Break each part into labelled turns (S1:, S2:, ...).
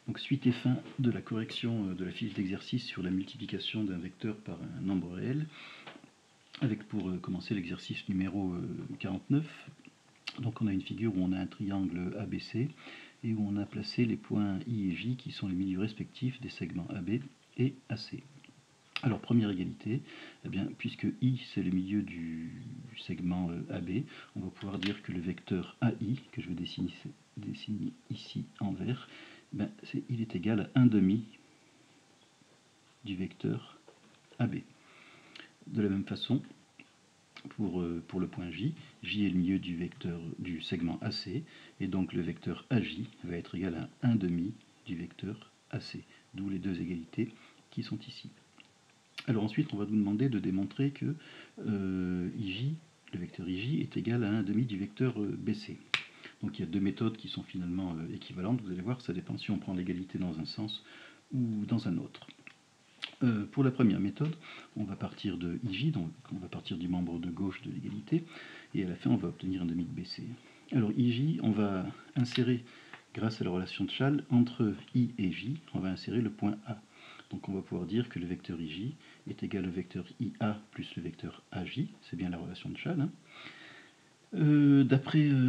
S1: Donc suite et fin de la correction de la fiche d'exercice sur la multiplication d'un vecteur par un nombre réel, avec pour commencer l'exercice numéro 49. Donc on a une figure où on a un triangle ABC et où on a placé les points I et J qui sont les milieux respectifs des segments AB et AC. Alors première égalité, eh bien, puisque I c'est le milieu du segment AB, on va pouvoir dire que le vecteur AI, que je vais dessiner ici en vert, ben, il est égal à 1 demi du vecteur AB. De la même façon, pour le point J, J est le milieu du segment AC, et donc le vecteur AJ va être égal à 1 demi du vecteur AC, d'où les deux égalités qui sont ici. Alors ensuite, on va nous demander de démontrer que IJ, le vecteur IJ, est égal à 1 demi du vecteur BC. Donc il y a deux méthodes qui sont finalement équivalentes. Vous allez voir, ça dépend si on prend l'égalité dans un sens ou dans un autre. Pour la première méthode, on va partir de IJ, donc on va partir du membre de gauche de l'égalité, et à la fin on va obtenir un demi de BC. Alors IJ, on va insérer, grâce à la relation de Schall, entre I et J, on va insérer le point A. Donc on va pouvoir dire que le vecteur IJ est égal au vecteur IA plus le vecteur AJ, c'est bien la relation de Schall. Hein. D'après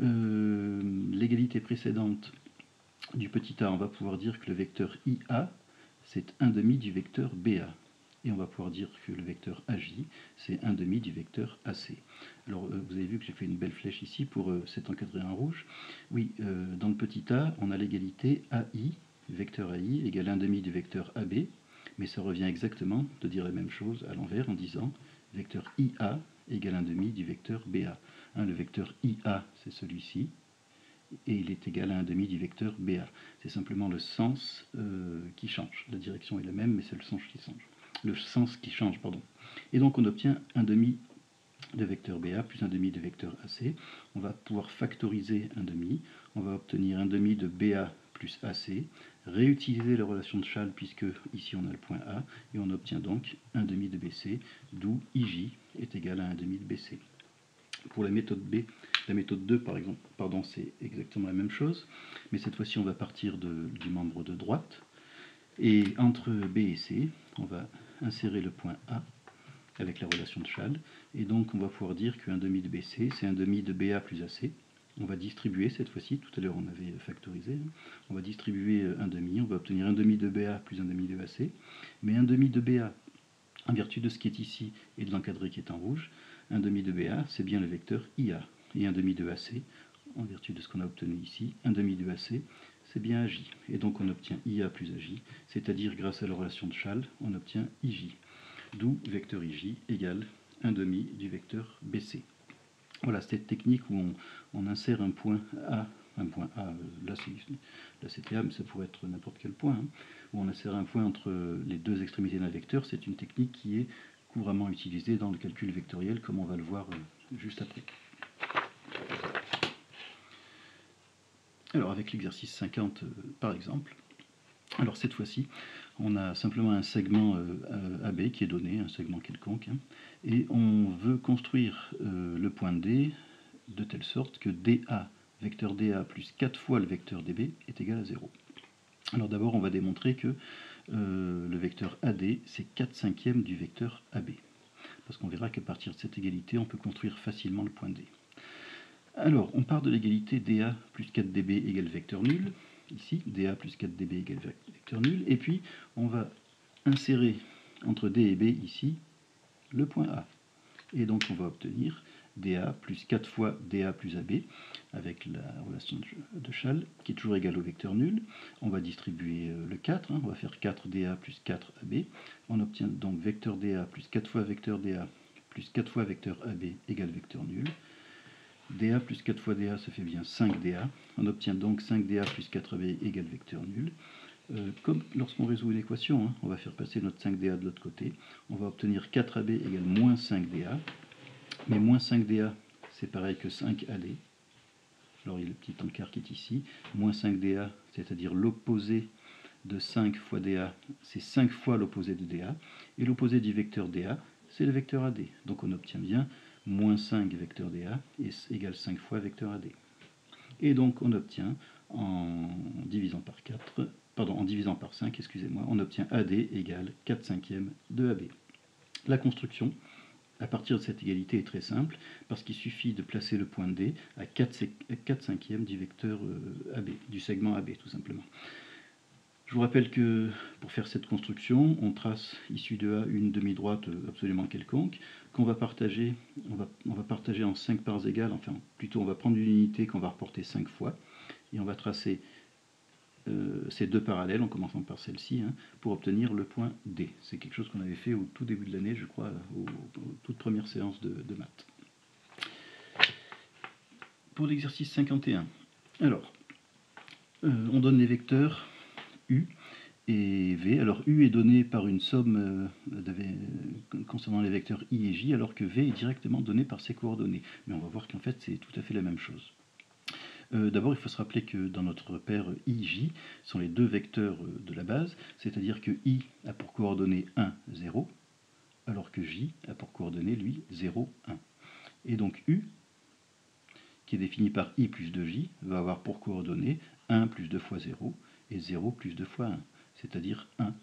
S1: l'égalité précédente du petit a, on va pouvoir dire que le vecteur IA, c'est 1 demi du vecteur BA. Et on va pouvoir dire que le vecteur AJ, c'est 1 demi du vecteur AC. Alors, vous avez vu que j'ai fait une belle flèche ici pour cet encadré en rouge. Oui, dans le petit a, on a l'égalité AI, vecteur AI, égale 1 demi du vecteur AB, mais ça revient exactement de dire la même chose à l'envers en disant vecteur IA égale 1 demi du vecteur BA. Hein, le vecteur IA, c'est celui-ci, et il est égal à 1 demi du vecteur BA. C'est simplement le sens qui change. La direction est la même, mais c'est le sens qui change. Le sens qui change, pardon. Et donc on obtient 1 demi de vecteur BA plus 1 demi de vecteur AC. On va pouvoir factoriser 1 demi. On va obtenir 1 demi de BA plus AC. Réutiliser la relation de Schall puisque ici on a le point A. Et on obtient donc 1 demi de BC, d'où IJ est égal à 1 demi de BC. Pour la méthode B, la méthode 2 par exemple, pardon, c'est exactement la même chose, mais cette fois-ci on va partir du membre de droite, et entre B et C, on va insérer le point A avec la relation de Schall, et donc on va pouvoir dire que 1 demi de BC, c'est 1 demi de BA plus AC. On va distribuer cette fois-ci, tout à l'heure on avait factorisé, on va distribuer 1 demi, on va obtenir 1 demi de BA plus 1 demi de AC, mais 1 demi de BA, en vertu de ce qui est ici et de l'encadré qui est en rouge, 1 demi de BA, c'est bien le vecteur IA. Et 1 demi de AC, en vertu de ce qu'on a obtenu ici, 1 demi de AC, c'est bien AJ. Et donc on obtient IA plus AJ, c'est-à-dire grâce à la relation de Schall, on obtient IJ. D'où vecteur IJ égale 1 demi du vecteur BC. Voilà, cette technique où on insère un point A, là c'était A, mais ça pourrait être n'importe quel point, hein, où on insère un point entre les deux extrémités d'un vecteur, c'est une technique qui est couramment utilisée dans le calcul vectoriel, comme on va le voir juste après. Alors avec l'exercice 50 par exemple, alors cette fois-ci, on a simplement un segment AB qui est donné, un segment quelconque, hein, et on veut construire le point D de telle sorte que DA, vecteur DA plus 4 fois le vecteur DB est égal à 0. Alors d'abord, on va démontrer que le vecteur AD, c'est 4/5 du vecteur AB. Parce qu'on verra qu'à partir de cette égalité, on peut construire facilement le point D. Alors, on part de l'égalité DA plus 4DB égale vecteur nul. Ici, DA plus 4DB égale vecteur nul. Et puis, on va insérer entre D et B ici le point A. Et donc, on va obtenir DA plus 4 fois DA plus AB, avec la relation de Schall, qui est toujours égale au vecteur nul. On va distribuer le 4, hein, on va faire 4DA plus 4AB. On obtient donc vecteur DA plus 4 fois vecteur DA plus 4 fois vecteur AB égale vecteur nul. DA plus 4 fois DA, ça fait bien 5DA. On obtient donc 5DA plus 4AB égale vecteur nul. Comme lorsqu'on résout une équation, hein, on va faire passer notre 5DA de l'autre côté. On va obtenir 4AB égale moins 5DA. Mais moins 5DA, c'est pareil que 5AD. Alors il y a le petit encart qui est ici. Moins 5DA, c'est-à-dire l'opposé de 5 fois DA, c'est 5 fois l'opposé de DA. Et l'opposé du vecteur DA, c'est le vecteur AD. Donc on obtient bien moins 5 vecteur DA égale 5 fois vecteur AD. Et donc on obtient en divisant par 4, pardon, en divisant par 5, excusez-moi, on obtient AD égale 4 cinquièmes de AB. La construction, à partir de cette égalité, est très simple, parce qu'il suffit de placer le point D à 4 cinquièmes du vecteur AB, du segment AB, tout simplement. Je vous rappelle que pour faire cette construction, on trace issue de A une demi-droite absolument quelconque, qu'on va partager, on va partager en 5 parts égales, enfin plutôt on va prendre une unité qu'on va reporter 5 fois, et on va tracer ces deux parallèles, en commençant par celle-ci, hein, pour obtenir le point D. C'est quelque chose qu'on avait fait au tout début de l'année, je crois, aux toutes premières séances de maths. Pour l'exercice 51, alors, on donne les vecteurs U et V. Alors U est donné par une somme concernant les vecteurs I et J, alors que V est directement donné par ses coordonnées. Mais on va voir qu'en fait c'est tout à fait la même chose. D'abord, il faut se rappeler que dans notre paire IJ sont les deux vecteurs de la base, c'est-à-dire que I a pour coordonnées 1, 0, alors que J a pour coordonnées, lui, 0, 1. Et donc U, qui est défini par I plus 2J, va avoir pour coordonnées 1 plus 2 fois 0 et 0 plus 2 fois 1, c'est-à-dire 1,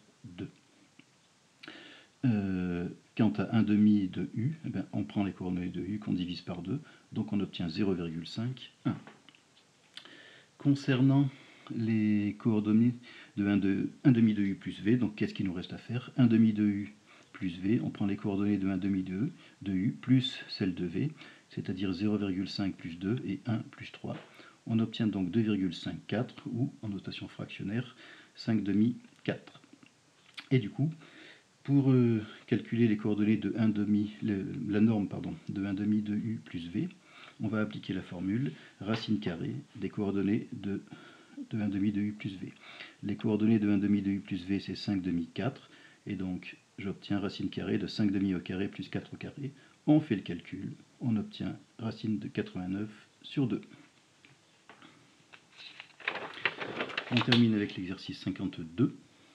S1: 2. Quant à 1 demi de U, eh bien, on prend les coordonnées de U qu'on divise par 2, donc on obtient 0,5, 1. Concernant les coordonnées de 1 demi de U plus V, donc qu'est-ce qu'il nous reste à faire? 1 demi de U plus V, on prend les coordonnées de 1 demi de U plus celles de V, c'est-à-dire 0,5 plus 2 et 1 plus 3. On obtient donc 2,54 ou, en notation fractionnaire, 5 demi 4. Et du coup, pour calculer les coordonnées de 1 demi, la norme pardon, de 1 demi de U plus V, on va appliquer la formule racine carrée des coordonnées de 1 demi de U plus V. Les coordonnées de 1 demi de U plus V, c'est 5 demi 4, et donc j'obtiens racine carrée de 5 demi au carré plus 4 au carré. On fait le calcul, on obtient racine de 89 sur 2. On termine avec l'exercice 52.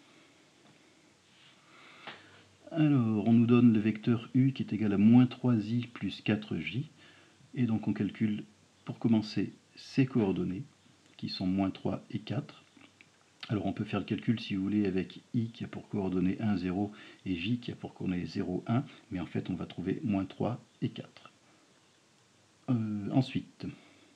S1: Alors, on nous donne le vecteur U qui est égal à moins 3i plus 4j. Et donc on calcule, pour commencer, ces coordonnées, qui sont moins 3 et 4. Alors on peut faire le calcul, si vous voulez, avec I qui a pour coordonnées 1, 0, et J qui a pour coordonnées 0, 1. Mais en fait, on va trouver moins 3 et 4. Ensuite,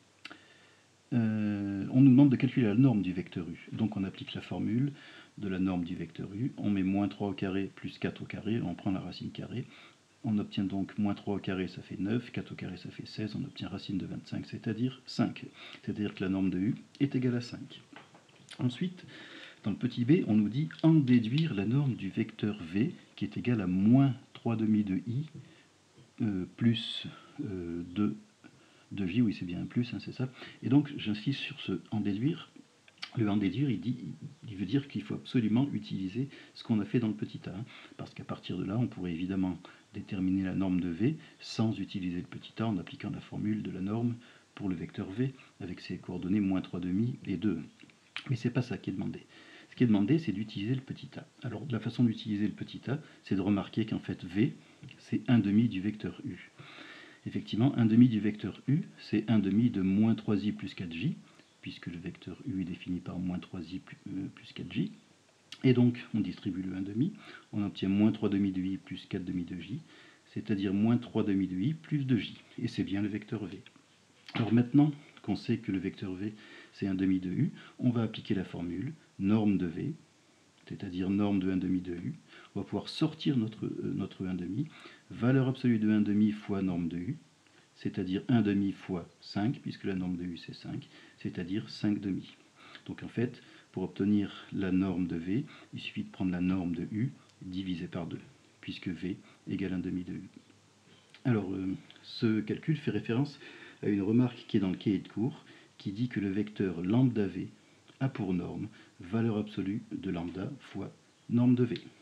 S1: on nous demande de calculer la norme du vecteur U. Donc on applique la formule de la norme du vecteur U. On met moins 3 au carré plus 4 au carré, on prend la racine carrée. On obtient donc moins 3 au carré, ça fait 9, 4 au carré, ça fait 16, on obtient racine de 25, c'est-à-dire 5. C'est-à-dire que la norme de U est égale à 5. Ensuite, dans le petit b, on nous dit en déduire la norme du vecteur V, qui est égale à moins 3 demi de I plus 2 de J, oui c'est bien un plus, hein, c'est ça. Et donc j'insiste sur ce en déduire. Le en déduire, il veut dire qu'il faut absolument utiliser ce qu'on a fait dans le petit a, hein, parce qu'à partir de là, on pourrait évidemment déterminer la norme de V sans utiliser le petit a en appliquant la formule de la norme pour le vecteur V avec ses coordonnées moins 3 demi et 2. Mais c'est pas ça qui est demandé. Ce qui est demandé, c'est d'utiliser le petit a. Alors la façon d'utiliser le petit a, c'est de remarquer qu'en fait V, c'est 1 demi du vecteur U. Effectivement, 1 demi du vecteur U, c'est 1 demi de moins 3i plus 4j, puisque le vecteur U est défini par moins 3i plus 4j. Et donc, on distribue le 1 demi, on obtient moins 3 demi de i plus 4 demi de j, c'est-à-dire moins 3 demi de i plus 2j. Et c'est bien le vecteur V. Alors maintenant qu'on sait que le vecteur V, c'est 1 demi de u, on va appliquer la formule norme de V, c'est-à-dire norme de 1 demi de u. On va pouvoir sortir notre 1 demi, valeur absolue de 1 demi fois norme de u, c'est-à-dire 1 demi fois 5, puisque la norme de U c'est 5, c'est-à-dire 5 demi. Donc en fait, pour obtenir la norme de V, il suffit de prendre la norme de U divisée par 2, puisque V égale 1 demi de U. Alors, ce calcul fait référence à une remarque qui est dans le cahier de cours, qui dit que le vecteur lambda V a pour norme valeur absolue de lambda fois norme de V.